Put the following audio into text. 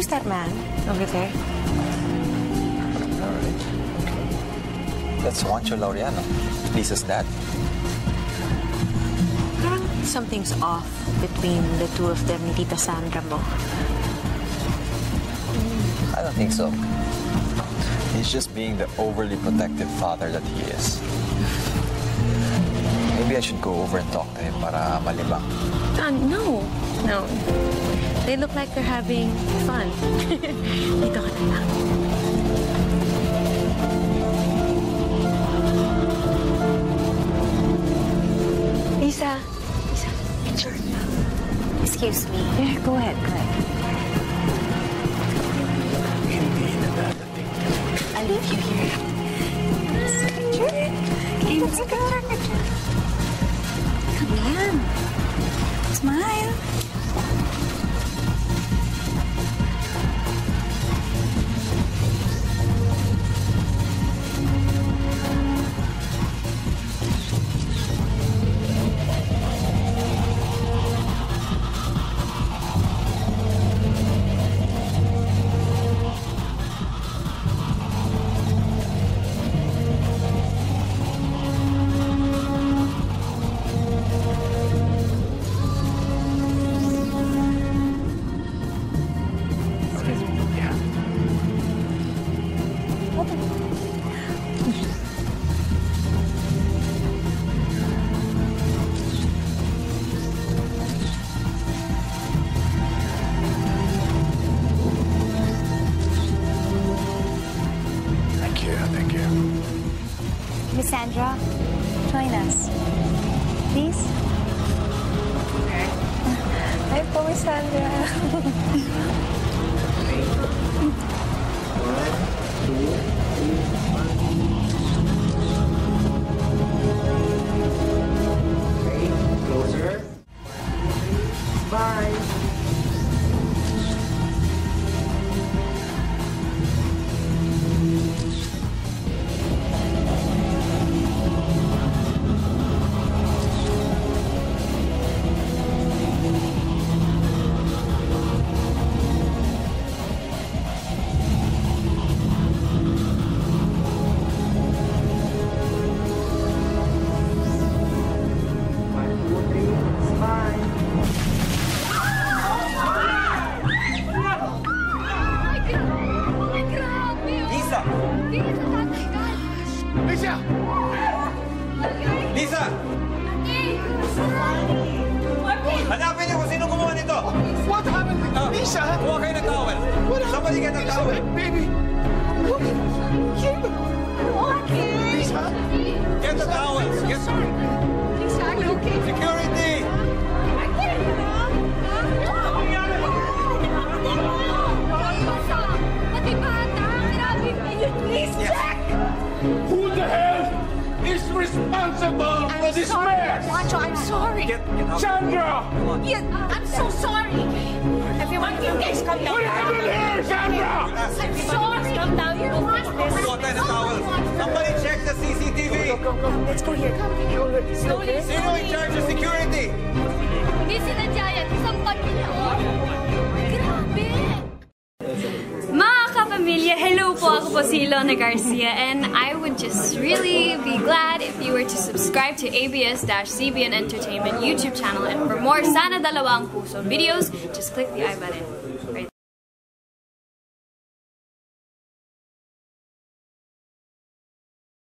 Who's that man over there? Alright. Okay. That's Juancho Laureano, Lisa's dad. Parang something's off between the two of them ni Tita Sandra mo. I don't think so. He's just being the overly protective father that he is. Maybe I should go over and talk to him para malibang. No. No. They look like they're having fun. Dito ka na lang. Lisa, picture. Excuse me. Yeah, go ahead. Hindi na dadating. I'll leave you here. Picture. Come on. Smile. Thank you. Miss Sandra, join us. Please. Hi po, Miss Sandra. Closer. Bye. Lisa! Lisa! Hanapin niyo kung sino gumawa nito! What happened? Lisa! Kuha kayo ng towel! Somebody get a towel! Baby! Lisa! Get the towels! Get... Lisa, are you okay? Security! Please check! Who the hell is responsible for this mess? Juancho, I'm sorry. Get out. Sandra! Yeah, I'm so sorry. Everyone, you guys come down. What happened here, Sandra? I'm sorry. Come down here. Kuha tayo ng towels! Somebody check the CCTV! Let's go here. Slowly. Sino in charge of security? Hindi sila Giant. Isang pag nila. Grabe. Mga kapamilya, hello po! Ako po si Ilona Garcia and I would just really be glad if you were to subscribe to ABS-CBN Entertainment YouTube channel, and for more Sana Dalawang Puso videos, just click the I button right there.